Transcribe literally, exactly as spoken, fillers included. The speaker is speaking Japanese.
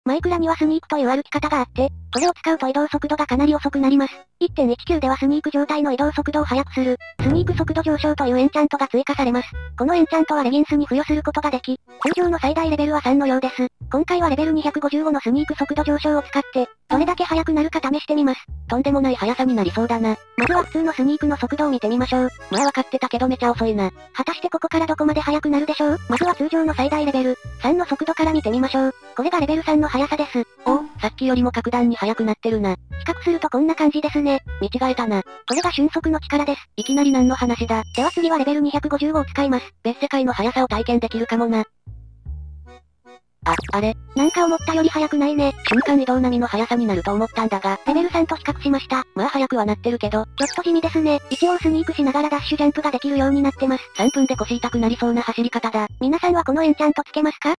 マイクラにはスニークという歩き方があって、これを使うと移動速度がかなり遅くなります。いってんいちきゅう ではスニーク状態の移動速度を速くする、スニーク速度上昇というエンチャントが追加されます。このエンチャントはレギンスに付与することができ、通常の最大レベルはさんのようです。今回はレベルにひゃくごじゅうごのスニーク速度上昇を使って、どれだけ速くなるか試してみます。 とんでもない速さになりそうだな。 まずは普通のスニークの速度を見てみましょう。 まあわかってたけどめちゃ遅いな。 果たしてここからどこまで速くなるでしょう？まずは通常の最大レベル、さんの速度から見てみましょう。これがレベルさんの速さです。 おお、さっきよりも格段に速くなってるな。 比較するとこんな感じですね。 見違えたな。 これが瞬速の力です。 いきなり何の話だ。 では次はレベルにひゃくごじゅうごを使います。 別世界の速さを体験できるかもな。あ、あれなんか思ったより速くないね。 瞬間移動並みの速さになると思ったんだが、 レベルさんと比較しました。 まあ速くはなってるけど、 ちょっと地味ですね。一応スニークしながらダッシュジャンプができるようになってます。 さんぷんで腰痛くなりそうな走り方だ。 皆さんはこのエンチャントつけますか？